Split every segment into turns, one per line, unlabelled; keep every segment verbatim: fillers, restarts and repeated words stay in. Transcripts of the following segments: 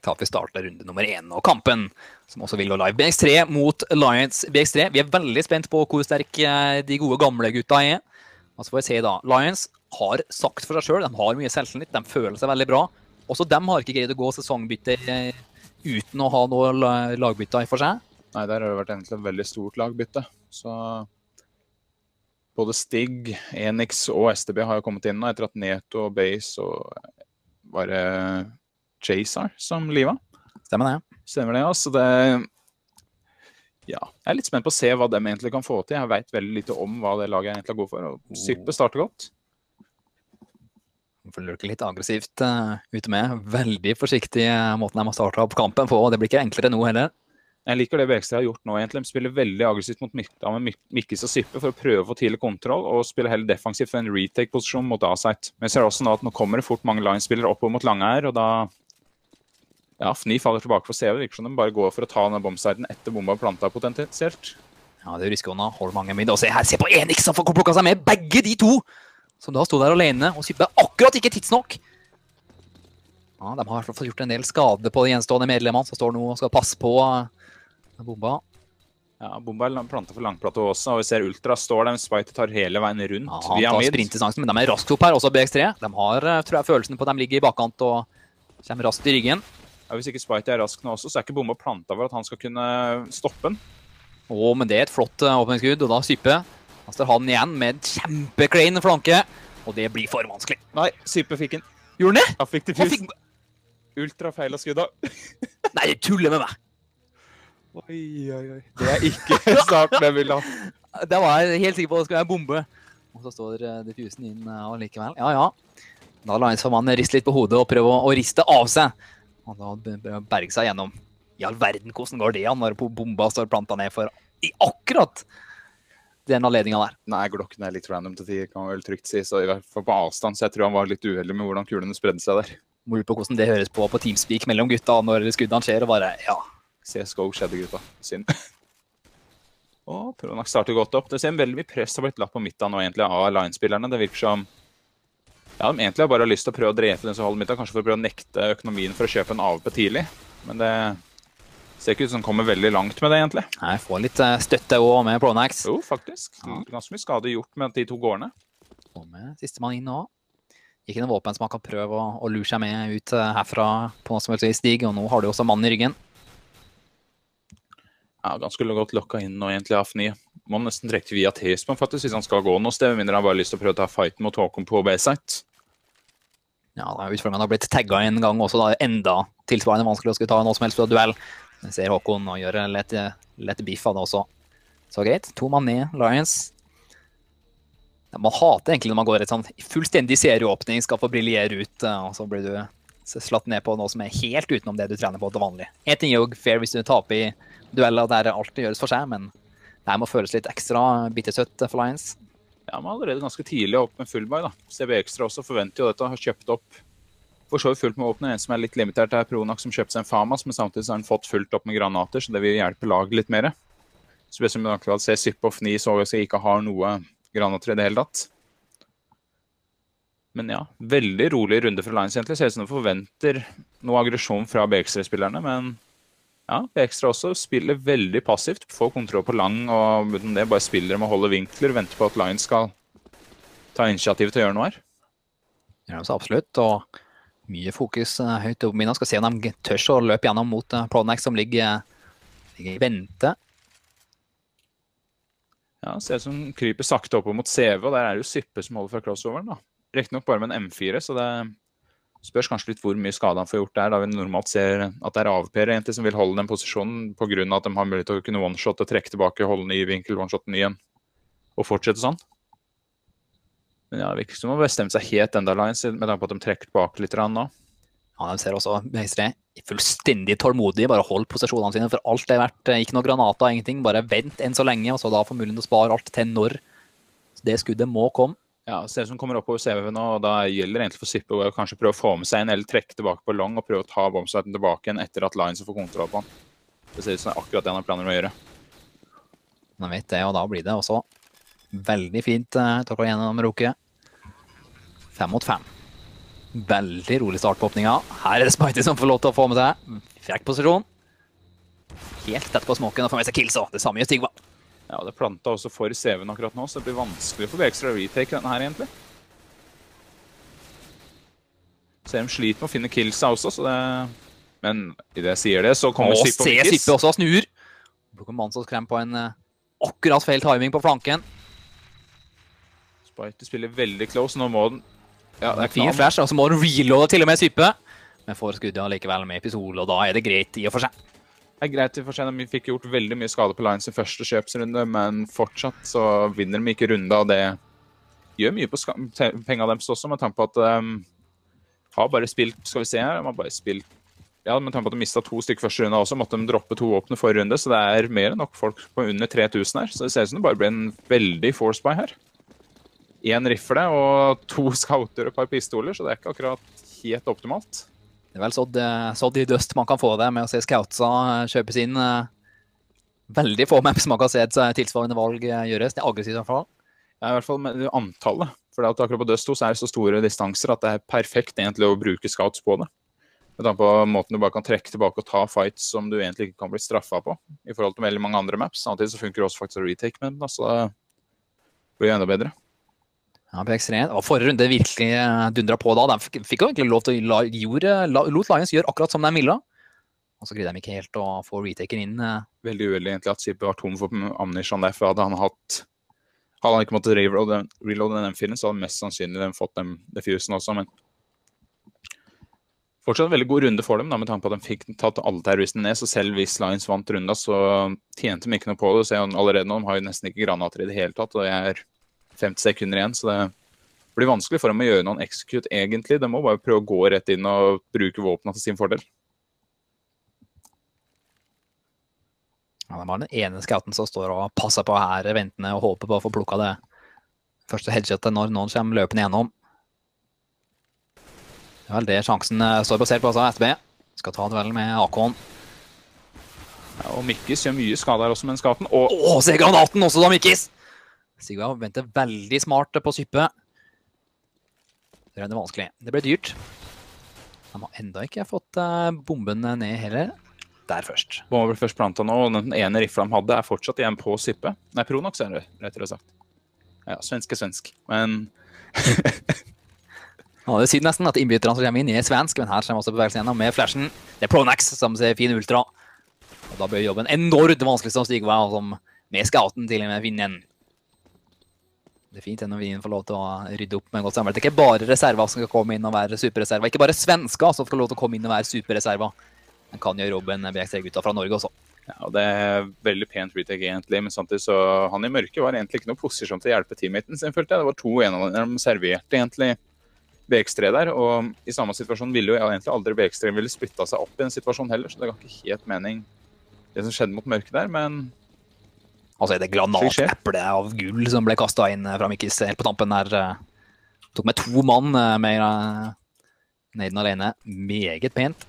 til at vi starter runde nummer én og kampen, som også vil gå live. B X tre mot Lions. B X tre, vi er veldig spent på hvor sterk de gode gamle gutta er. Og så får vi se da, Lions har sagt for seg selv, de har mye selvtillit, de føler seg veldig bra. Også de har ikke greid å gå sesongbytter uten å ha noe lagbytter for seg.
Nei, der har det vært egentlig et veldig stort lagbytte. Så både Stig, Enix og S T B har jo kommet inn nå, etter at Neto og Base og bare Chasar som liva.
Stemmer det.
Stemmer det, altså. Det, ja, jeg er litt spent på å se hva de egentlig kan få til. Jeg vet veldig lite om hva det laget egentlig er god for. Og Syppe starter godt.
Man får lurke litt aggressivt uh, ute med. Veldig forsiktig uh, måten de har startet opp kampen på, og det blir ikke enklere nå heller.
Jeg liker det B X tre har gjort nå egentlig. De spiller veldig aggressivt mot Mikta med Mikkis og Syppe for å prøve å få tidlig kontroll, og spiller heller defensivt for en retake-posisjon mot A-site. Men jeg ser også nå at nå kommer det fort mange line-spillere oppover mot Langær, og da ja, Fni faller tilbake for C V. Det virker som de bare går for å ta denne bombsiden etter bomba planta potensielt.
Ja, det er risikoen da. Holder mange mid. Og se her, se på Enix som får plukket seg med begge de to! Som da stod der alene, og Syppe akkurat ikke tidsnok. Ja, de har i hvert fall fått gjort en del skade på de gjenstående medlemmene, som står nå og skal passe på bomba.
Ja, bomba er plantet for langplatå også, og vi ser Ultra står der, Spite tar hele veien rundt.
Ja, han tar sprintdistansen, men de er raskt opp her, også B X tre. De har, tror jeg, følelsen på at de ligger i bakkant og kommer raskt i ryggen.
Ja, hvis ikke Spite er rask nå også, så er ikke bomba plantet for at han skal kunne stoppe den.
Å, men det er et flott åpningsskudd, og da Syppe. Han står han igjen med en kjempeklein flanke, og det blir for vanskelig.
Nei, Syppe fikk den.
Gjorde den det?
Han fikk det først. Fikk... Ultra feil av skudda.
Nei, du tuller med meg.
Oi, oi, oi. Det er ikke saken jeg vil ha.
Det var jeg helt sikker på at det skulle være en bombe. Og så står diffusen inn og likevel. Ja, ja. Da Lions får man riste litt på hodet og prøve å riste av seg. Og da berge seg gjennom. I all verden, hvordan går det an når bomba står plantet ned for i akkurat den anledningen der?
Nei, Glocken er litt random til tid, kan man vel trygt si. Så i hvert fall på avstand, så jeg tror han var litt uheldig med hvordan kulene spredde seg der.
Må lure på hvordan det høres på på Teamspeak mellom gutta når skuddene skjer, og bare, ja.
C S G O skjedde, gutta. Synd. Og Pronax starter godt opp. Det ser veldig mye press har blitt lagt på midten nå egentlig av line-spillerne. Det virker som ja, de egentlig har bare lyst til å prøve å drepe den som holder midten, kanskje for å prøve å nekte økonomien for å kjøpe en A V P tidlig. Men det ser ikke ut som de kommer veldig langt med det egentlig.
Nei, jeg får litt støtte også med Pronax.
Jo, faktisk. Ja. Ganske mye skade gjort med de to gårdene.
Og med siste mann inn nå. Ikke noen våpen som man kan prøve å, å lure seg med ut herfra på noe som helst stig, og nå har du også mann i ryggen.
Ja, ganske godt lokka inn nå egentlig av Fni. Må nesten trekke via T-spawn faktisk, hvis han skal gå noe sted. Mindre han bare har lyst til å prøve å ta fighten mot Håkon på B-site.
Ja, da er utfordringen har blitt tagget en gang også, da er enda tilsvarende vanskelig å skulle ta noe som helst på duell. Jeg ser Håkon og gjør lett, lett biff av det også. Så greit, to mann ned, Lions. Ja, man hater egentlig når man går et sånn fullstendig serieåpning, skal få briljere ut, og så blir du slatt ned på noe som er helt utenom det du trener på til vanlig. En ting er jo fair hvis du taper i dueller der alt gjøres for seg, men det her må føles litt ekstra bittersøtt for Lions.
Ja, man er allerede ganske tidlig opp med fullbuy da. C B Extra også forventer jo dette, har kjøpt opp for så vidt fullt med åpne. En som er litt limitert er Pronax som kjøpte seg en Famas, men samtidig så har han fått fullt opp med granater, så det vil hjelpe laget litt mer. Så hvis vi akkurat ser Syppe og Fni så jeg ikke har noe granater i det hele tatt. Men ja, veldig rolig runde fra Lions egentlig. Ser ut som de forventer noe aggresjon fra B X tre-spillerne, men ja, B X tre også spiller veldig passivt, får kontroll på lang, og uten det bare spiller de og holder vinkler, venter på at Lions skal ta initiativ til å gjøre noe her.
Ja, så absolutt, og mye fokus høyt opp minnet. Skal se om de tør å løpe gjennom mot Pronax som ligger, ligger i vente.
Ja, ser ut som kryper sakte opp mot C V, og der er det jo Syppe som holder fra crossoveren da. Riktig nok bare med en M fire, så det spørs kanskje litt hvor mye skade han får gjort der, da vi normalt ser at det er A V P-er egentlig som vil holde den posisjonen på grunn av at de har mulighet til å kunne one-shotte, trekke tilbake, holde ny vinkel, one-shotte ny igjen, og fortsette sånn. Men ja, det virker som å bestemme seg helt enda Lions, med tanke på at de trekker tilbake litt nå.
Ja, de ser også B X tre fullstendig tålmodig, bare hold posisjonene sine, for alt er verdt, ikke noe granater, ingenting, bare vent enn så lenge, og så da får muligheten å spare alt til når det skuddet må komme.
Ja, ser ut som kommer opp over C V nå, og da gjelder det egentlig for Syppe å kanskje prøve å få med seg en, eller trekke tilbake på long, og prøve å ta bombsiten tilbake igjen etter at Lions får kontroll på han. Det ser ut som det er akkurat det han har planer å gjøre.
Man vet det, og da blir det også veldig fint taklet gjennom Roke. Fem mot fem. Veldig rolig start på åpninga. Her er det Spidey som får lov til å få med seg. Frekk posisjon. Helt tett på smoken og får med seg kills også. Det samme gjør Stigva.
Ja, det planta også for C V-en akkurat nå, så det blir vanskelig for Bekstra å retake denne her egentlig. Så de sliter med å finne killsa også, så det... Men i det jeg sier det, så kommer
Sippe
og
Mikkis. Og
Mikkis.
Sippe også snur. Bruker Mansons krem på en uh, akkurat feil timing på flanken.
Spidey spiller veldig close, nå må den... Ja, det er
Fin
knan.
flash, og så må den reloade til og med Sippe. Men får skuddet likevel med pistol, og da er det greit i og for seg.
Det er greit i og for seg, de fikk gjort veldig mye skade på Lions i første kjøpsrunde, men fortsatt så vinner de ikke runde, og det gjør mye på pengene deres også, med tanke på at de har bare spilt, skal vi se her, de har bare spilt, ja, med tanke på at de mistet to stykker første runde også, måtte de droppe to åpne forrige runde, så det er mer enn nok folk på under tre tusen her, så det ser ut som det bare ble en veldig force buy her. En rifle og to scouter og et par pistoler, så det er ikke akkurat helt optimalt.
Det er vel sådd, sådd i døst man kan få det med å se scoutsa kjøpes inn. Veldig få maps man kan se et tilsvarende valg gjøres. Det er aggressivt i hvert fall.
Ja, i hvert fall med antallet. For akkurat på døst to så er det så store distanser at det er perfekt egentlig å bruke scouts på det. Med tanke på måten du bare kan trekke tilbake og ta fights som du egentlig ikke kan bli straffet på, i forhold til veldig mange andre maps. Samtidig så funker det også faktisk å retake med den, så det blir jo enda bedre.
Ja, på X tre. Og forrige runde virkelig dundret på da. De fikk jo egentlig lov til å la, gjorde, la, lot Lions gjøre akkurat som de ville. Og så greide de ikke helt å få retaken inn.
Veldig uveldig egentlig at Sippe var tom for ammunition der, for hadde han hatt hadde han ikke måttet reloade, reloade den M fire-en, så hadde han mest sannsynlig den fått dem defusen også, men fortsatt en veldig god runde for dem, da, med tanke på at de fikk tatt alle terroristene ned, så selv hvis Lions vant runda, så tjente de ikke noe på det, så allerede nå de har jo nesten ikke granater i det hele tatt, og det er femti sekunder igjen, så det blir vanskelig for dem å gjøre noen execute egentlig. De må bare prøve å gå rett inn og bruke våpnene til sin fordel.
Ja, de har den ene scouten som står og passer på her, ventende og håper på å få plukket det første headshotet når noen kommer løpende gjennom. Det er vel det sjansen står basert på, altså S B. Skal ta duellen med Akon.
Ja, og Mikkis gjør mye skade her også med den scouten. Og...
Åh, se granaten også da, Mikkis! Sigurd venter veldig smart på Sippe. Det er det vanskelig. Det ble dyrt. De har enda ikke fått bomben ned heller. Der først.
Bomben ble først plantet nå, og den ene rifla de hadde er fortsatt igjen på Sippe. Nei, Pronox er det, rettere sagt. Ja, svensk er svensk. Men...
ja, det sier nesten at innbytterne som kommer inn er svensk, men her kommer også bevegelsen gjennom med flashen. Det er Pronax som ser fin ultra. Og da bør jobben enormt vanskelig som Stigva, som med scouten til og med vinner en. Det er fint når vi får lov til å rydde opp med godt samarbeid. Det er ikke bare reserver som skal komme inn og være superreserver. Ikke bare svensker som skal lov til å komme inn og være superreserver. Den kan gjøre jobben B X tre-gutta fra Norge også.
Ja, og det er veldig pent retake egentlig, men samtidig så han i mørket var egentlig ikke noe posisjon til å hjelpe teammaten sin, følte jeg. Det var to en av dem serverte egentlig B X tre der, og i samme situasjon ville jo egentlig aldri B X tre ville splittet seg opp i en situasjon heller, så det ga ikke helt mening det som skjedde mot mørket der, men...
Altså er det granateple av gull som ble kastet inn fra Mikkis helt på tampen der. Tok med to mann med Neiden alene. Meget pent.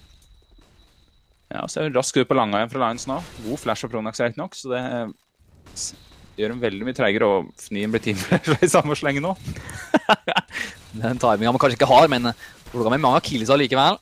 Ja, så er det raskt ut på langa igjen fra Lions nå. God flash av Pronax er ikke nok, så det gjør dem veldig mye tregere, og Fnien blir teamflash i samme slenge nå.
Den timingen man kanskje ikke har, men plukket med mange kills likevel.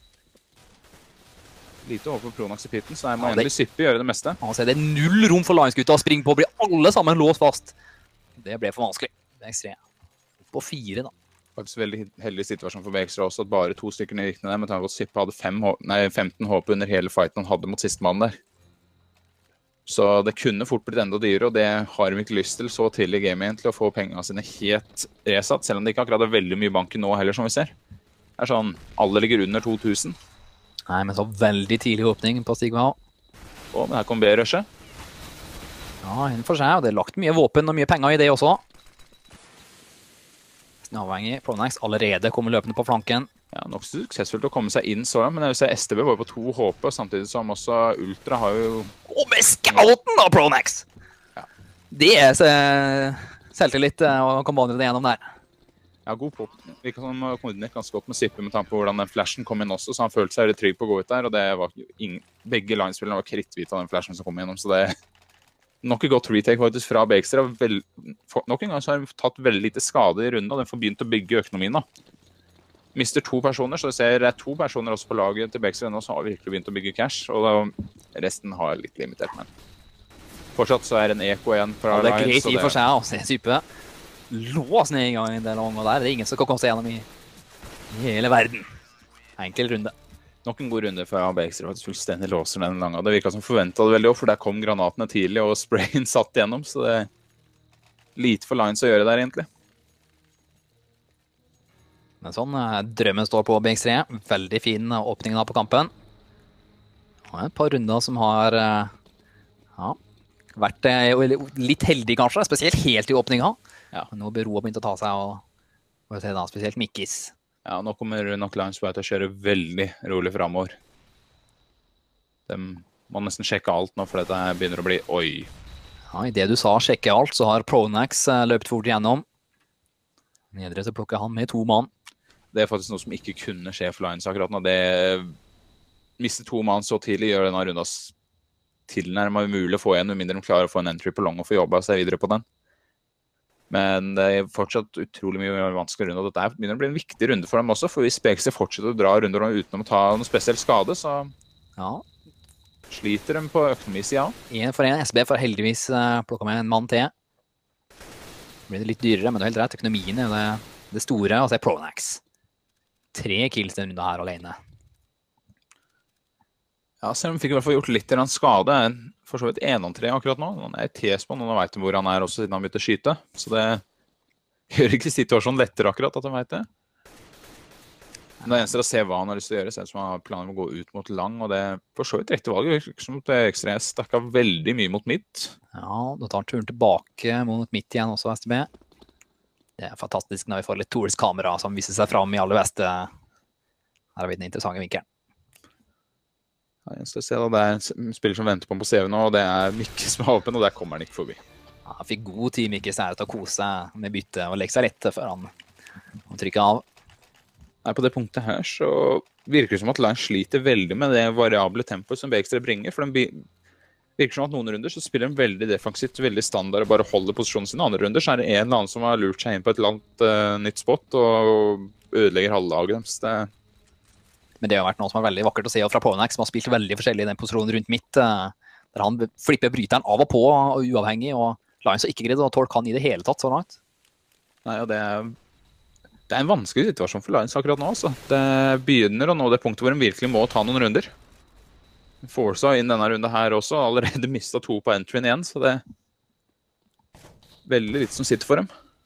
Lite over på Pronax i pitten, så jeg må ja, endelig Sippe gjøre det meste.
Altså, det er null rom for Lions-gutta å springe på, og blir alle sammen låst fast. Det ble for vanskelig. B X tre på fire, da.
Faktisk veldig heldig situasjon for B X tre også, at bare to stykker gikk ned der, med tanke på at Sippe hadde fem, nei, femten H P under hele fighten han hadde mot siste mann der. Så det kunne fort blitt enda dyrere, og det har de ikke lyst til så tidlig i gamet egentlig, å få pengene sine helt resatt, selv om det ikke akkurat er veldig mye bank nå heller, som vi ser. Det er sånn, alle ligger under to tusen.
Nei, men så veldig tidlig åpning på Stigma.
Og men her kom B-rushet.
Ja, innenfor seg, og det er lagt mye våpen og mye penger i det også. Avhengig, Pronax allerede kommer løpende på flanken.
Ja, nok suksessfullt å komme seg inn så, men jeg vil si S T B var på to H P, samtidig som også Ultra har jo...
Og med scouten da, Pronax! Ja. Det er selvtillit å komme det gjennom der.
Ja, god på. Vi kan koordinere ganske godt med Sippe med tanke på hvordan den flashen kom inn også, så han følte seg veldig trygg på å gå ut der, og det var ingen... begge line-spillerne var kritthvite av den flashen som kom igjennom, så det er nok et godt retake faktisk fra B X tre. Vel... Nok en gang så har de tatt veldig lite skade i runden, og den får begynt å bygge økonomien da. mister to personer, så jeg ser det er to personer også på laget til Bexley nå som har virkelig begynt å bygge cash, og da resten har litt limitert, men fortsatt så er det en eko igjen fra
Ja, det er
Lions,
greit
så
i
det-
for seg å se Sype. Lås ned i gang en del ganger der. Det er ingen som kan komme seg gjennom i, i hele verden. Enkel runde.
Nok en god runde fra Bexley, faktisk fullstendig låser den lange. Det virket som forventet det veldig også, for der kom granatene tidlig, og sprayen satt gjennom, så det er lite for Lions å gjøre der egentlig.
Men sånn, eh, drømmen står på B X tre. Veldig fin eh, åpning da på kampen. Og et par runder som har eh, ja, vært eh, litt heldig kanskje, spesielt helt i åpninga.
Ja.
Men nå bør Roa begynt å ta seg, og, og se da, spesielt Mikkis.
Ja, nå kommer nok Lions på til å kjøre veldig rolig fremover. De må nesten sjekke alt nå, for dette her begynner å bli oi.
Ja, i det du sa sjekke alt, så har Pronax eh, løpt fort igjennom. Nedre så plukker han med to mann.
Det er faktisk noe som ikke kunne skje for Lions akkurat nå. Det miste to mann så tidlig, gjør denne runda tilnærmet umulig å få igjen, med mindre de klarer å få en entry på long og få jobba seg videre på den. Men det er fortsatt utrolig mye vanskelig runde, og dette begynner å bli en viktig runde for dem også, for hvis Bexley fortsetter å dra runder uten å ta noen spesiell skade, så
Ja,
sliter de på økonomisiden.
en for en. S B får heldigvis uh, plukket med en mann til. Blir det litt dyrere, men det er helt rett. Økonomien er det, det store, og så er Pronax. Tre kills den runde her alene.
Ja, selv om de fikk i hvert fall gjort litt grann skade, for så vidt en om tre akkurat nå. Han er i T-spawn, og nå vet de hvor han er også siden han begynte å skyte. Så det gjør ikke situasjonen lettere akkurat at de vet det. Men det eneste er å se hva han har lyst til å gjøre, selv som han har planer om å gå ut mot lang, og det er for så vidt riktig valg. Det virker som det ekstremt stakket veldig mye mot midt.
Ja, da tar han turen tilbake mot midt igjen også, S T B. Det er fantastisk når vi får litt Tores kamera som viser seg fram i aller beste. Her har vi den interessante vinkelen.
Ja, jeg skal se da, det er en spiller som venter på ham på C V nå, og det er Mikke som er åpen, og der kommer han ikke forbi.
Ja, han fikk god tid Mikke Stære til å kose seg med bytte og legge seg rett før han, han trykker av.
Nei, på det punktet her så virker det som at Lions sliter veldig med det variable tempoet som B X tre bringer, for de virker som at noen runder så spiller de veldig defensivt, veldig standard og bare holder posisjonen sin. Andre runder så er det en eller annen som har lurt seg inn på et eller annet uh, nytt spot og ødelegger halve laget deres. Det...
Men det har vært noe som er veldig vakkert å se fra Pronax, som har spilt veldig forskjellig i den posisjonen rundt midt, uh, der han flipper bryteren av og på og uavhengig, og Lions har ikke greid å tolke han i det hele tatt så langt.
Nei, og det er, det er en vanskelig situasjon for Lions akkurat nå, altså. Det begynner å nå det punktet hvor de virkelig må ta noen runder. Forza inn denne runden her også, allerede mistet to på entryen igjen, så det er veldig litt som sitter for dem.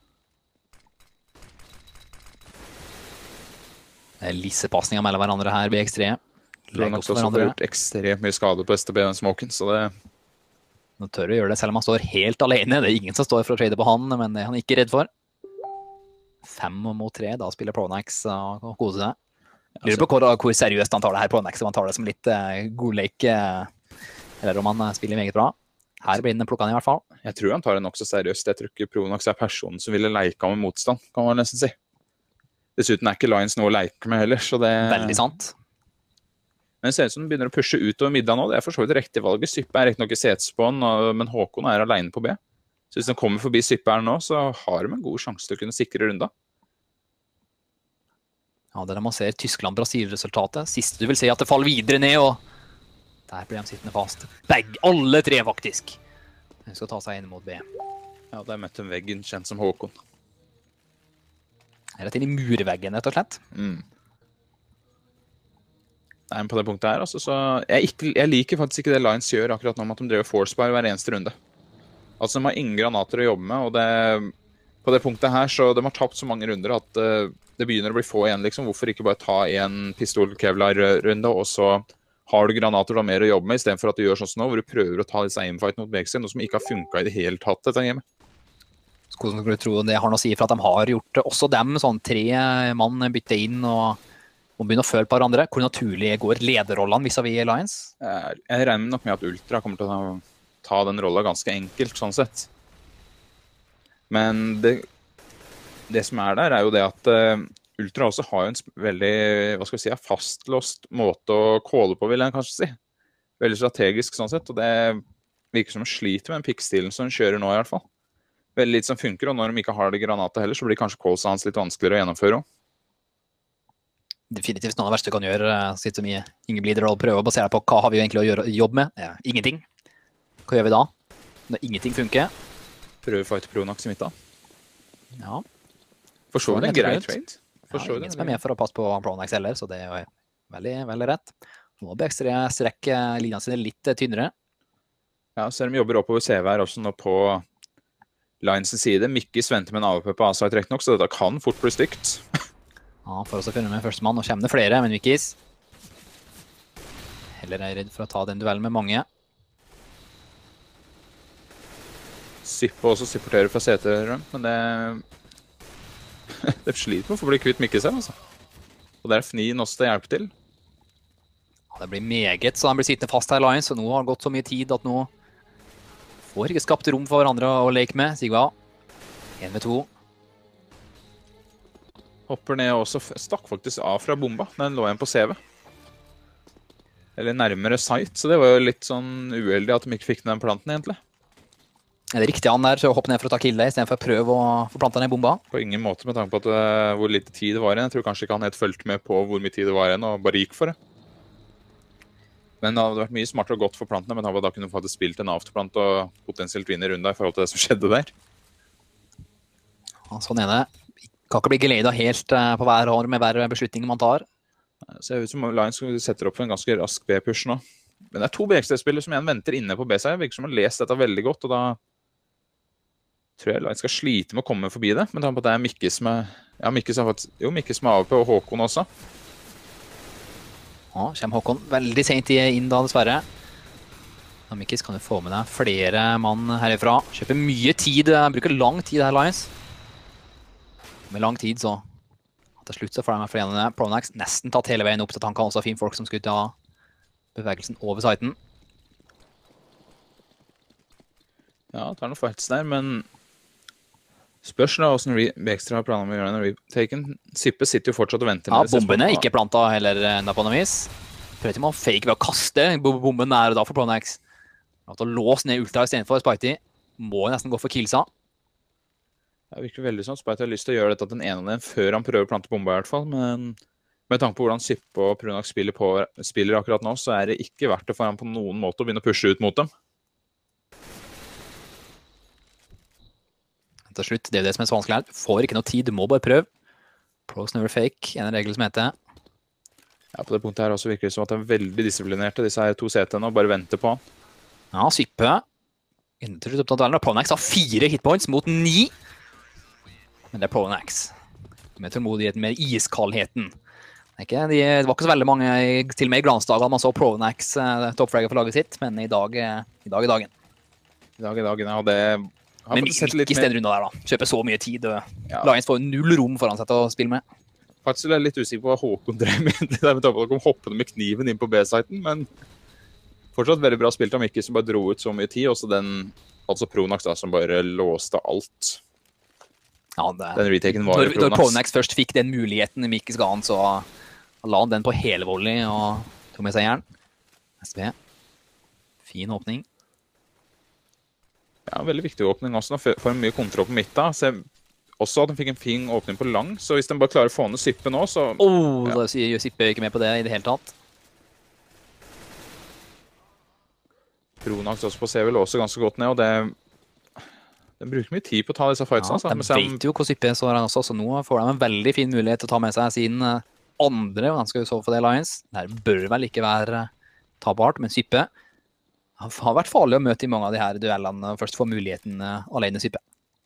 Det er lissepasninger mellom hverandre her, B X tre.
Pronax også har gjort ekstremt mye skade på S T B den smoken, så det...
Nå tør å gjøre det selv om han står helt alene. Det er ingen som står for å trade på han, men det er han ikke redd for. Fem mot tre, da spiller Pronax og koser seg. Lurer på hvor, hvor seriøst han tar det her Pronax, om han tar det som litt uh, godleik, uh, eller om han uh, spiller meget bra. Her blir den plukket i hvert fall.
Jeg tror han tar det nok så seriøst. Jeg tror ikke Pronax er personen som ville leika med motstand, kan man nesten si. Dessuten er ikke Lions noe å leike med heller, så det...
Veldig sant.
Men det ser ut som den begynner å pushe utover middag nå. Det er for så vidt riktig valget. Syppe er riktig nok i setespawn, men Håkon er alene på B. Så hvis den kommer forbi Syppe her nå, så har de en god sjanse til å kunne sikre runda.
Ja, det er når man ser Tyskland-Brasil-resultatet. Siste du vil se at det faller videre ned, og der blir de sittende fast. Begge, alle tre faktisk. De skal ta seg inn mot B.
Ja, der møtte en veggen kjent som Håkon.
Rett inn i murveggen, rett og slett.
Mm. Nei, men på det punktet her, altså, så jeg, ikke, jeg liker faktisk ikke det Lions gjør akkurat nå med at de driver force-bar hver eneste runde. Altså, de har ingen granater å jobbe med, og det, på det punktet her, så de har tapt så mange runder at uh, det begynner å bli få igjen, liksom. Hvorfor ikke bare ta en pistol-kevlar-runde, og så har du granater du har mer å jobbe med, i stedet for at du gjør sånn som nå, hvor du prøver å ta disse aimfight mot Bexley, noe som ikke har funket i det hele tatt dette hjemme.
Hvordan skulle du tro det har noe å si for at de har gjort det? Også dem, sånn tre mann bytte inn og, og begynne å føle på hverandre. Hvor naturlig går lederrollene vis-à-vis Lions?
Jeg, jeg regner nok med at Ultra kommer til å ta den rollen ganske enkelt, sånn sett. Men det, det som er der, er jo det at uh, Ultra også har jo en veldig, hva skal vi si, fastlåst måte å calle på, vil jeg kanskje si. Veldig strategisk, sånn sett, og det virker som å slite med den pikkstilen som hun kjører nå, i hvert fall. Veldig litt som funker, og når de ikke har det granatet heller, så blir kanskje callsa hans litt vanskeligere å gjennomføre også.
definitivt noe av det verste du kan gjøre. Sitte som i Ingeblider og prøve å basere på hva har vi egentlig å gjøre jobb med. Ja, ingenting. Hva gjør vi da? Når ingenting funker.
Prøver fight Pronax i midten.
Ja.
Forstår du en grei trade?
Ja, det er ingen som er med for å passe på Pronax heller, så det er jo veldig, veldig rett. Nå bør ekstra strekke linjene sine litt tynnere.
Ja, så de jobber oppover C V her også nå på Lions' side. Mikkis venter med en A V P på A-side rett nok, så dette kan fort bli stygt.
Ja, for oss å finne med førstemann, og kommer det flere, men Mikkis heller er redd for å ta den duellen med mange.
Sippe også supporterer fra C T, men det det sliter med å få bli kvitt Mikkis her, altså. Og det er Fnin også til hjelp til.
Ja, det blir meget, så han blir sittende fast her i Lions, og nå har det gått så mye tid at nå får ikke skapt rom for hverandre å leke med. Sigva, en ved to.
Hopper ned og også stakk faktisk av fra bomba. Den lå igjen på C V. Eller nærmere site, så det var jo litt sånn uheldig at de ikke fikk den planten egentlig.
Er det riktig han der, så hopp ned for å ta killet, i stedet for å prøve å få plantet ned bomba?
På ingen måte med tanke på at, uh, hvor lite tid det var igjen. Jeg tror kanskje ikke han helt følte med på hvor mye tid det var igjen, og bare gikk for det. Men det hadde vært mye smartere og godt for plantene, men da kunne de faktisk spilt en afterplant og potensielt vinne runda i forhold til det som skjedde der.
Ja, sånn er det. Kan ikke bli geleda helt på hver år med hver beslutning man tar.
Det ser ut som Lions setter opp for en ganske rask B-push nå. Men det er to B X T-spillere som igjen venter inne på B-side. Virker som har lest dette veldig godt, og da tror jeg Lions skal slite med å komme forbi det. Men tanken på at det er Mikkis med, ja, Mikkis har fått, jo, Mikkis med A V P og Håkon også.
Ja, kommer Håkon veldig sent inn da, dessverre. Da, Mikkis, kan du få med deg flere mann herifra. Kjøper mye tid, bruker lang tid her, Lions. Med lang tid, så til slutt så får de med flere igjen. Pronax nesten tatt hele veien opp til at han kan også ha fine folk som skulle ta bevegelsen over siten.
Ja, det er noen fights der, men spørs da hvordan B X T har planer med å gjøre en retaken. Sippe sitter jo fortsatt og venter.
Ja, bombene er ikke plantet heller enda på noe vis. Prøver til å fake ved å kaste bomben der og da for Pronax. At å låse ned ultra i stedet for Spitey må nesten gå for killsa.
Det virker veldig sånn. Spitey har lyst til å gjøre dette til den ene av dem før han prøver å plante bomba i hvert fall, men med tanke på hvordan Sippe og Pronax spiller, på, spiller akkurat nå, så er det ikke verdt det for ham på noen måte å begynne å pushe ut mot dem.
Til slutt, det er jo det som er så vanskelig her. Du får ikke noe tid, du må bare prøve. Pros never fake, en regel som heter.
Ja, på det punktet her også virker det som at det er veldig disiplinerte, disse her to C T-ene, og bare venter på han.
Ja, Sippe. Til slutt opptatt av Pronax har fire hitpoints mot ni. Men det er Pronax. Med tålmodigheten, med iskaldheten. Det, ikke, de, det var ikke så veldig mange, til og med i glansdagen, man så Pronax uh, toppflagget for laget sitt, men i dag, uh, i dag i dagen.
I dag i dagen, ja, det...
Men ikke i stedet runden der da. Kjøper så mye tid, og
ja.
Lions får null rom foran seg til å spille med.
Faktisk er jeg litt usikker på hva Håkon drev med. Det der med tanke på at de kom hoppende med kniven inn på B-siten, men fortsatt veldig bra spilt av Mikkis som bare dro ut så mye tid, også den, altså Pronax da, som bare låste alt.
Ja, det,
den retaken var
når,
Pronax.
Når Pronax først fikk den muligheten Mikkis ga han, så la han den på hele volley og tog med seg jern. S V. Fin åpning.
Ja, veldig viktig åpning også. Nå får en mye kontroll på midten. Så også at de fikk en fin åpning på lang, så hvis de bare klarer å få ned Sippe nå, så...
Åh, oh, ja. Da sier Sippe ikke med på det i det hele tatt.
Pronax også på C V låser ganske godt ned, og det... De bruker mye tid på å ta disse fightsene.
Ja, de vet jo hvor Sippe står han også, så nå får de en veldig fin mulighet til å ta med seg sin andre, og han skal jo så for det Lions. Det bør vel ikke være tabart, men Sippe har vært farlig å møte i mange av de her duellene, og først få muligheten alene Sippe.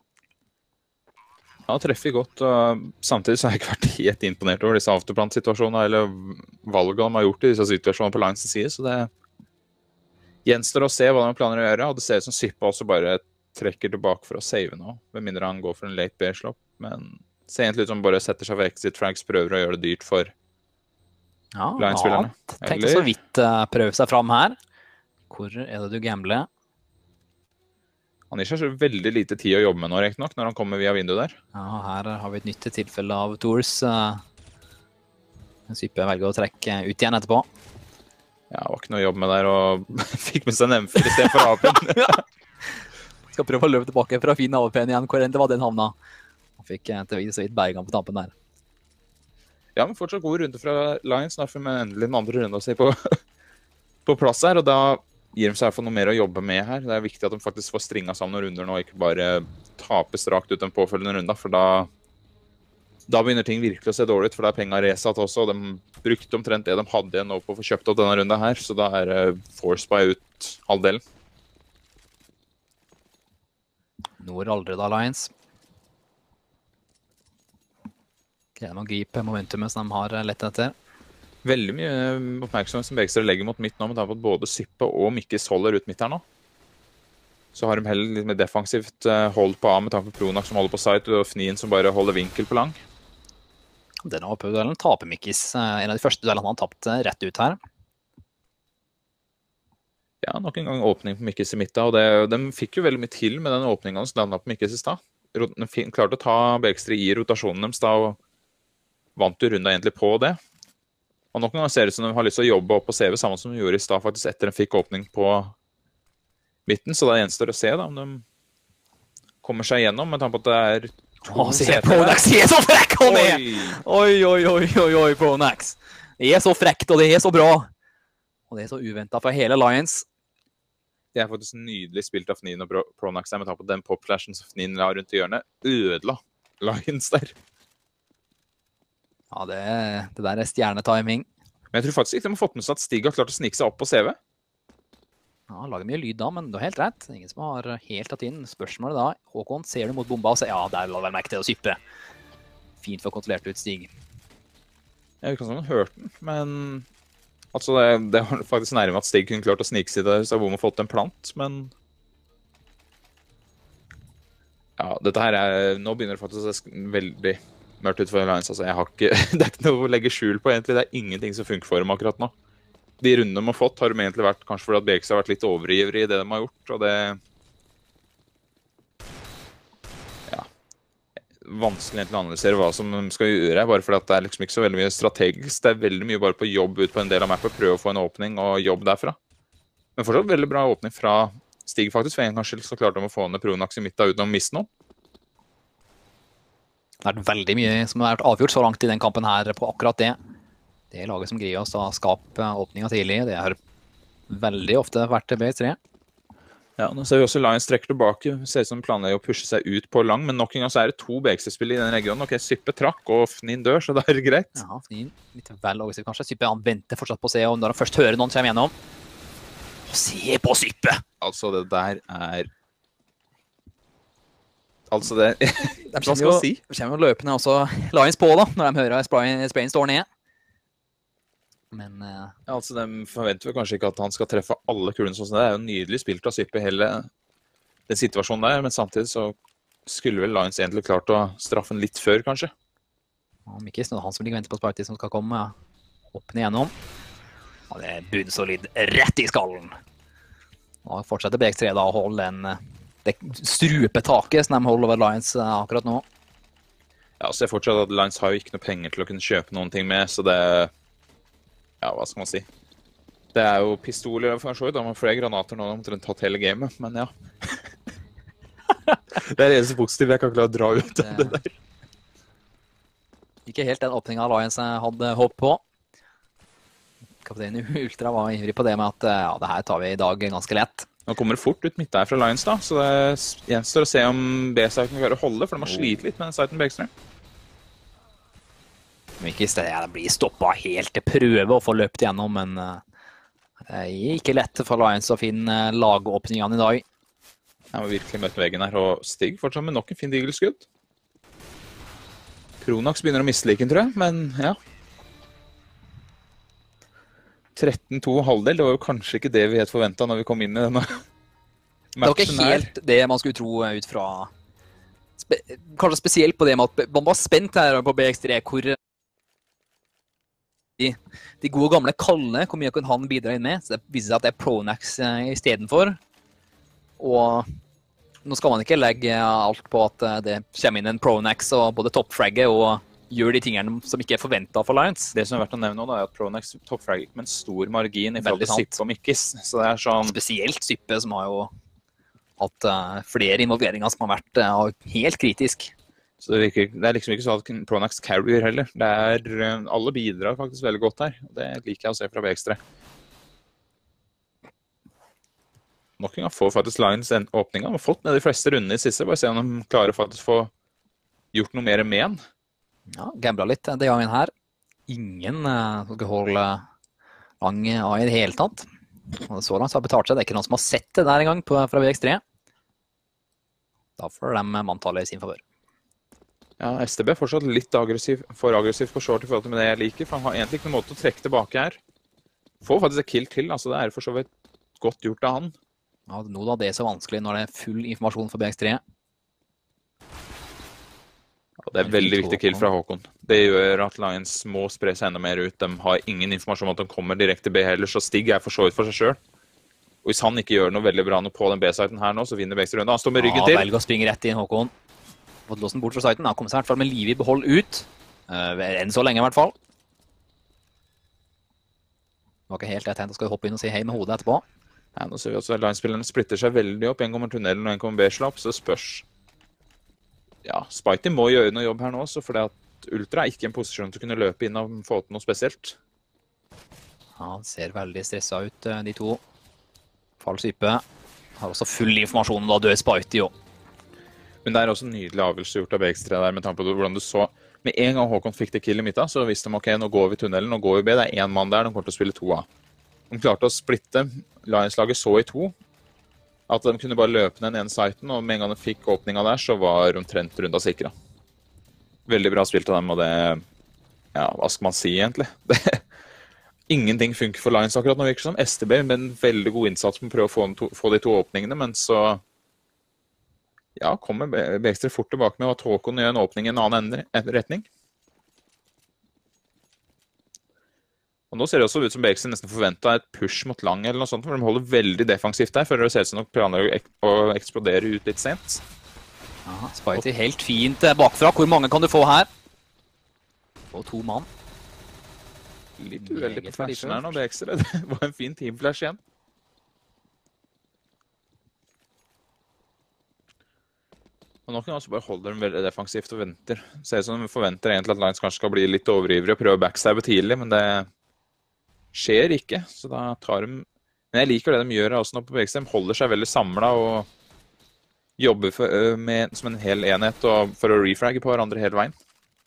Ja, treffer godt, og samtidig så har jeg ikke vært helt imponert over disse afterplant-situasjonene, eller valgene de har gjort i disse situasjonene på Lions' side, så det gjenstår å se hva de planer å gjøre, og det ser ut som Sippe også bare trekker tilbake for å save nå, med mindre han går for en late B-slopp, men det ser egentlig ut som bare setter seg for exit frags, prøver å gjøre det dyrt for
ja,
Lions-spillerne.
Ja, tenkte så vidt uh, prøve seg fram her. Hvor er det du gambler?
Han gir seg veldig lite tid å jobbe med nå, rett nok, når han kommer via vinduet der.
Ja, her har vi et nytt tilfelle av Tours. Uh, Sippe velger å trekke ut igjen etterpå.
Ja, det var ikke noe å jobbe med der, og fikk med seg en M fire i stedet for A P-en.
Skal prøve å løpe tilbake fra fin A W P-en igjen, hvor enn det var den havna. Han fikk til vidt så vidt bergen på tampen der.
Ja, men fortsatt gode runder fra Lions, derfor med endelig den andre runden å si på, på plass her, og da gir de seg i hvert fall noe mer å jobbe med her. Det er viktig at de faktisk får stringa sammen noen runder nå, og ikke bare taper strakt ut den påfølgende runda, for da, da begynner ting virkelig å se dårlig ut, for da er penga resatt også, og de brukte omtrent det de hadde igjen nå på å få kjøpt opp denne runda her, så da er det force buy ut halvdelen.
Nord aldri da, Lions. Greier de å gripe momentumet som de har lett etter.
Veldig mye oppmerksomhet som Begster legger mot midt nå, med tanke på at både Syppe og Mikkis holder ut midt her nå. Så har de heller litt mer defensivt hold på A med tanke på Pronax som holder på side, og Fnien som bare holder vinkel på lang.
Denne oppduellen taper Mikkis. En av de første duellene han har tapt rett ut her.
Ja, nok en gang åpning på Mikkis i midten, og det, de fikk jo veldig mye til med den åpningen som landet på Mikkis i stad. De klarte å ta Begster i rotasjonen deres da, og vant jo runda egentlig på det. Og nok en gang ser det ut som de har lyst til å jobbe opp på C V, samme som de gjorde i stad, faktisk etter de fikk åpning på midten. Så det er gjenstår å se da, om de kommer seg gjennom, med tanke på at det er
to Åh, se Pronax, de er så frekk og med! Oi, oi, oi, oi, oi, Pronax. Det er så frekt, og det er så bra. Og det er så uventet for hele Lions.
Det er faktisk nydelig spilt av Fnien og Pronax, med tanke på den popflashen som Fnien la rundt i hjørnet. Ødela Lions der.
Ja, det, det der er stjernetiming.
Men jeg tror faktisk ikke de har fått med seg at Stig har klart å snike seg opp på C V.
Ja, lager mye lyd da, men du har helt rett. Ingen som har helt tatt inn spørsmålet da. Håkon, ser du mot bomba og sier, ja, der la vel merke til å syppe. Fint for kontrollert ut Stig.
Jeg vet ikke om han hørte den, men altså det, det var faktisk nærmere at Stig kunne klart å snike seg der, så hvor man fått en plant, men ja, dette her er, nå begynner det faktisk å se veldig mørkt ut for Lions, altså jeg har ikke, det er ikke noe å legge skjul på egentlig, det er ingenting som funker for dem akkurat nå. De rundene de har fått har de egentlig vært, kanskje fordi at B X har vært litt overgivere i det de har gjort, og det ja, vanskelig egentlig å analysere hva som de skal gjøre, bare fordi at det er liksom ikke så veldig mye strategisk, det er veldig mye bare på jobb ut på en del av mappet, prøve å få en åpning og jobb derfra. Men fortsatt veldig bra åpning fra Stig faktisk, for en gang skyld så klarte de å få ned Pronax i midten uten å miste noen.
Det har vært veldig mye som har vært avgjort så langt i den kampen her på akkurat det. Det er laget som greier oss å skape åpninga tidlig. Det har veldig ofte vært B tre.
Ja, nå ser vi også Lions trekker tilbake. Det ser ut som de planlegger å pushe seg ut på lang, men nok en gang så er det to B X-spillere i den regionen. Ok, Syppe trakk, og Fnien dør, så det er greit.
Ja, Fnien litt vel aggressiv kanskje. Syppe, han venter fortsatt på å se, og når han først hører noen kommer gjennom. Se på Syppe!
Altså, det der er... Altså det,
hva skal man si? De kommer jo løpende også Lions på da, når de hører sprayen står ned. Men... Uh...
Ja, altså de forventer vel kanskje ikke at han skal treffe alle kulene sånn som det. Det er jo nydelig spilt av Syppe hele den situasjonen der, men samtidig så skulle vel Lions egentlig klart å straffe den litt før, kanskje.
Ja, Mikkis, nå er det han som ligger og venter på Sparty som skal komme opp ned igjennom. Ja, det er bunnsolid rett i skallen. Og fortsetter B X tre da å holde en... det strupetaket som de holder over Lions akkurat nå.
Ja, så jeg fortsatt at Lions har jo ikke noe penger til å kunne kjøpe noen ting med, så det, ja, hva skal man si? Det er jo pistoler for så vidt, de har flere granater nå, de har tatt hele gamet, men ja. Det er det eneste positive jeg kan klare å dra ut av det der.
Ikke helt den åpningen Lions hadde håp på. Kaptein Ultra var ivrig på det med at ja, det her tar vi i dag ganske lett.
Nå kommer det fort ut midt der fra Lions da, så det gjenstår å se om B-siten kan klare å holde, for de har slitt litt med den siten B X tre.
Mikkis, det blir stoppet helt til prøve å få løpt igjennom, men det er ikke lett for Lions å finne lagåpningene i dag.
Jeg må virkelig møte veggen her, og Stig fortsatt med nok en fin digelskudd. Pronax begynner å mislike den, tror jeg, men ja. tretten to halvdel, det var jo kanskje ikke det vi helt forventet når vi kom inn i denne matchen her.
Det var ikke helt det man skulle tro ut fra, spe, kanskje spesielt på det med at man var spent her på B X tre, hvor de, de gode gamle kallene, hvor mye kan han bidra inn med, så det viser seg at det er Pronax i stedet for. Og nå skal man ikke legge alt på at det kommer inn en Pronax og både toppfragget og gjør de tingene som ikke er forventet for Lions.
Det som er verdt å nevne nå da, er at Pronax toppfragger med en stor margin i forhold til Syppe og Mikkis. Så det er sånn...
Spesielt Syppe, som har jo hatt uh, flere involveringer som har vært uh, helt kritisk.
Så det, virker, det er liksom ikke sånn at Pronax carrier heller. Det er, alle bidrar faktisk veldig godt her. Det liker jeg å se fra B X tre. Nok en gang får faktisk Lions en åpning. De har fått ned de fleste rundene i siste. Bare se om de klarer å faktisk få gjort noe mer med den.
Ja, gambla litt det gangen her. Ingen uh, som skal holde lang A i det hele tatt. Og så langt så har betalt seg. Det er ikke noen som har sett det der en gang på, fra B X tre. Da får de manntallet i sin favør.
Ja, S T B er fortsatt litt aggressiv, for aggressiv på short i forhold til det jeg liker, for han har egentlig ikke noen måte å trekke tilbake her. Får faktisk et kill til, altså det er for så vidt godt gjort av han.
Ja, nå da, det er så vanskelig når det er full informasjon for B X tre.
Ja, det er veldig viktig kill fra Håkon. Det gjør at Lions må spre seg enda mer ut. De har ingen informasjon om at de kommer direkte til B heller, så Stig er for så vidt for seg selv. Og hvis han ikke gjør noe veldig bra nå på den B-siten her nå, så vinner B X tre rundt. Han står med ryggen til.
Ja, velger å springe rett inn, Håkon. Fått låsen bort fra siten. Han kommer seg i hvert fall med liv i behold ut. Uh, enn så lenge i hvert fall. Det var ikke helt lett hendt. Skal vi hoppe inn og si hei med hodet etterpå?
Ja, nå ser vi også at Lions-spillerne splitter seg veldig opp. En kommer tunnelen og en kommer B-slapp, så spørs. Ja, Spitey må gjøre noe jobb her nå, så fordi at Ultra er ikke en posisjon til å kunne løpe inn og få til noe spesielt.
Ja, han ser veldig stresset ut, de to. Fallsype. Har også full informasjon, da dør Spitey jo.
Men det er også en nydelig avgjørelse gjort av B X tre der, med tanke på hvordan du så. Med en gang Håkon fikk det kill i midten, så visste de, ok, nå går vi i tunnelen, nå går vi B, det er en mann der, de kommer til å spille to av. De klarte å splitte, Lions-laget så i to, at de kunne bare løpe ned den ene siten, og med en gang de fikk åpninga der, så var omtrent runda sikra. Veldig bra spilt av dem, og det, ja, hva skal man si egentlig? Det, ingenting funker for Lions akkurat nå, virker som S T B, med en veldig god innsats med å prøve å få, to, få de to åpningene, men så ja, kommer B X tre fort tilbake med at Håkon gjør en åpning i en annen retning. Og nå ser det også ut som B X tre nesten forventet et push mot lang eller noe sånt, for de holder veldig defensivt der, for det ser ut som nok planer å, ek å eksplodere ut litt sent.
Ja, Spitey helt fint bakfra. Hvor mange kan du få her? Få to mann.
Litt uheldig på flashen her nå, B X tre. Det var en fin teamflash igjen. Og nå kan de også bare holde dem veldig defensivt og venter. Ser ut som de forventer egentlig at Lions kanskje skal bli litt overivrige og prøve å backstabbe tidlig, men det skjer ikke. Så da tar de... Men jeg liker det de gjør også nå på B X tre. De holder seg veldig samlet og jobber for, med, som en hel enhet og for å refragge på hverandre hele veien.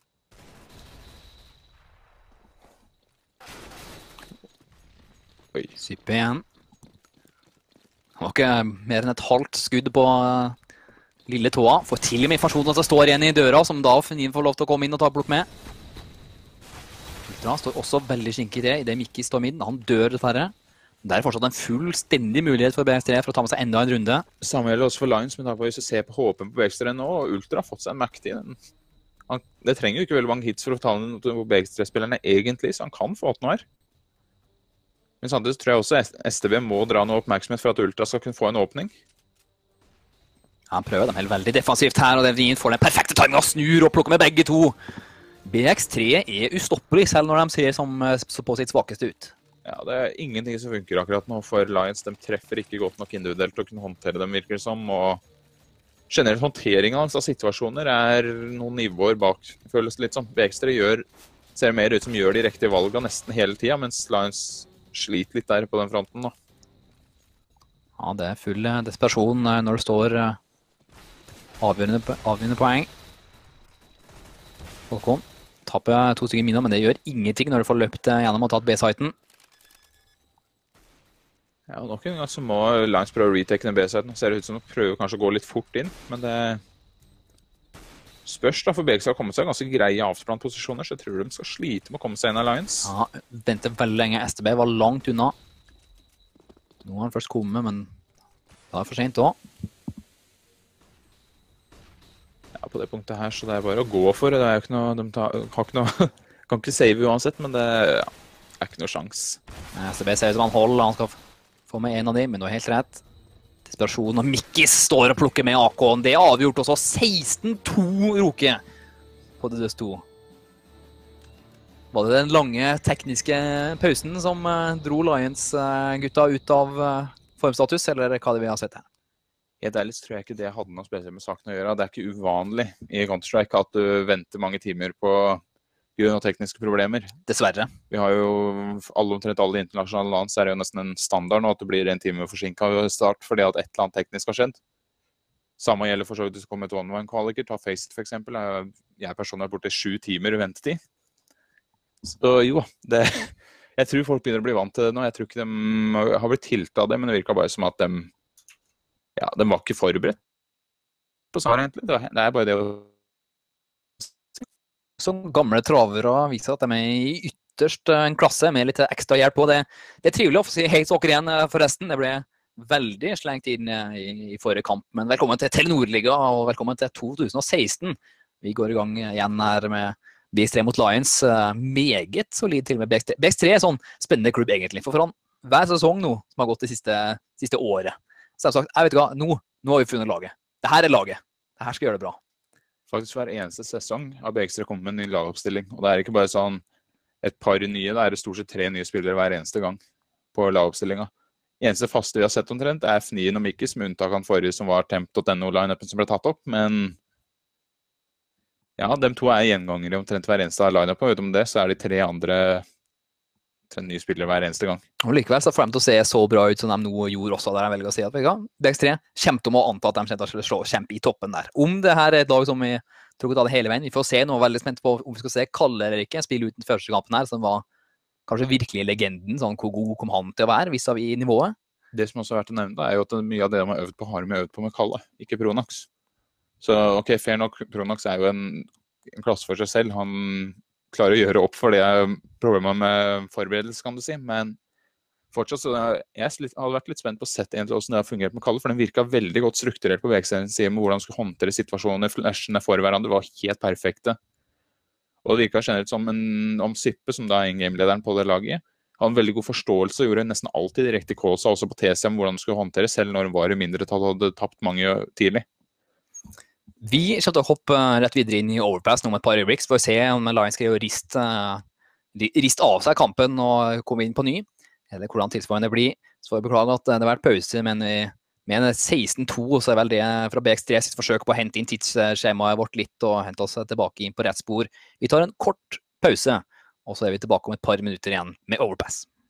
Oi.
Syppe igjen. Det var ikke mer enn et halvt skudd på lille tåa. Får til med informasjonen at det står igjen i døra, som da Fennin får lov til å komme inn og ta plukk med. Ultra står også veldig skinkig til i det Mickey står midden. Han dør dessverre. Det er fortsatt en fullstendig mulighet for B X tre for å ta med seg enda en runde.
Samme gjelder også for Lions, men da får vi se på H P på B X tre nå, og Ultra har fått seg en mektig. Det trenger jo ikke veldig mange hits for å ta den på B X tre-spillerne egentlig, så han kan få til noe her. Men samtidig tror jeg også S T B må dra noe oppmerksomhet for at Ultra skal kunne få en åpning.
Han prøver dem helt veldig defensivt her, og Devin får den perfekte timingen og snur og plukker med begge to. B X tre er ustoppelig, selv når de ser som, så på sitt svakeste ut.
Ja, det er ingenting som funker akkurat nå for Lions. De treffer ikke godt nok individuelt til å kunne håndtere dem, virker det som. Og generelt håndteringen av situasjoner er noen nivåer bak, føles litt sånn. B X tre gjør, ser mer ut som gjør de riktige valgene nesten hele tiden, mens Lions sliter litt der på den fronten nå.
Ja, det er full desperasjon når det står avgjørende, avgjørende poeng. Håkon tapper to stykker minner, men det gjør ingenting når du får løpt gjennom og tatt B-siten.
Ja, og nok en gang så må Lions prøve å retake den B-siten. Ser det ut som de prøver kanskje å gå litt fort inn, men det spørs da, for B X tre har kommet seg ganske greie avsprantposisjoner, så jeg tror de skal slite med å komme seg inn av Lions.
Ja, venter veldig lenge. S T B var langt unna. Nå har han først kommet, men det er for sent også.
Ja, på det punktet her, så det er bare å gå for det. Det er jo ikke noe, de tar, har ikke noe, kan ikke save uansett, men det ja, er ikke noe sjans.
S T B ser ut som han holder, han skal få med en av dem, men det er helt rett. Desperasjon, og Mikkis står og plukker med A K-en. Det er avgjort også seksten to roke på D D S to. Var det den lange tekniske pausen som dro Lions-gutta ut av formstatus, eller hva det vi har sett her?
Helt ærlig så tror jeg ikke det hadde noe spesielt med saken å gjøre. Det er ikke uvanlig i Counter-Strike at du venter mange timer på grunn av tekniske problemer.
Dessverre.
Vi har jo alle omtrent alle internasjonale land, så er det jo nesten en standard nå at det blir en time forsinket ved start fordi at et eller annet teknisk har skjedd. Samme gjelder for så vidt hvis det kommer et one-one-kvaliker. Ta Faceit for eksempel. Jeg personlig har borte sju timer i ventetid. Så jo, det, jeg tror folk begynner å bli vant til det nå. Jeg tror ikke de har blitt tiltatt av det, men det virker bare som at de, ja, de var ikke forberedt på svaret egentlig. Det er bare det å...
Som gamle travere viser at de er i ytterst en klasse med litt ekstra hjelp på det. Det er trivelig å få si hei til dere igjen forresten. Det ble veldig slengt inn i, i forrige kamp, men velkommen til Telenor-liga og velkommen til to tusen og seksten. Vi går i gang igjen her med B X tre mot Lions. Meget solid til med B X tre. B X tre er sånn spennende klubb egentlig, for foran hver sesong nå som har gått det siste, siste året. Så jeg har sagt, jeg vet hva, nå, nå har vi funnet laget. Dette er laget. Dette skal gjøre det bra.
Faktisk hver eneste sesong har B X tre kommet med en ny lagoppstilling, og det er ikke bare sånn et par nye, det er stort sett tre nye spillere hver eneste gang på lagoppstillinga. Eneste faste vi har sett omtrent er Fnien og Mikkis, med unntak av forrige som var temp punkt no-line-upen som ble tatt opp, men ja, de to er gjengangere omtrent hver eneste line-up, og utom det så er de tre andre tre nye spillere hver eneste gang.
Og likevel så får de til å se så bra ut som de nå gjorde også, der jeg velger å si at ja, B X tre kommer til å anta at de kommer til å slå kjempe i toppen der. Om det her er et lag som vi tror ikke tar det hele veien, vi får se nå, veldig spent på om vi skal se Kalle eller ikke, spille ut den første kampen her, som var kanskje virkelig legenden, sånn hvor god kom han til å være, hvis vi i nivået.
Det som også har vært å nevne da, er jo at mye av det de har øvd på, har de øvd på med Kalle, ikke Pronax. Så ok, fair nok, Pronax er jo en, en klasse for seg selv, han klarer å gjøre opp for det problemet med forberedelse, kan du si, men fortsatt så jeg, jeg hadde vært litt spent på å sette egentlig hvordan det har fungert med Kalle, for den virket veldig godt strukturert på V X-serien siden med hvordan de skulle håndtere situasjoner, flashene for hverandre var helt perfekte. Og det virket generelt som en om Sippe, som da er in-game-lederen på det laget, hadde en veldig god forståelse og gjorde nesten alltid direkte calls, også på T C M, hvordan de skulle håndtere, selv når de var i mindretall og hadde tapt mange tidlig.
Vi kommer til å hoppe rett videre inn i Overpass nå med et par øyeblikk, for å se om Lions skal jo riste, riste av seg kampen og komme inn på ny, eller hvordan tilsvarende blir. Så får jeg beklage at det har vært pause, men vi med en seksten to, så er vel det fra B X tre sitt forsøk på å hente inn tidsskjemaet vårt litt og hente oss tilbake inn på rett spor. Vi tar en kort pause, og så er vi tilbake om et par minutter igjen med Overpass.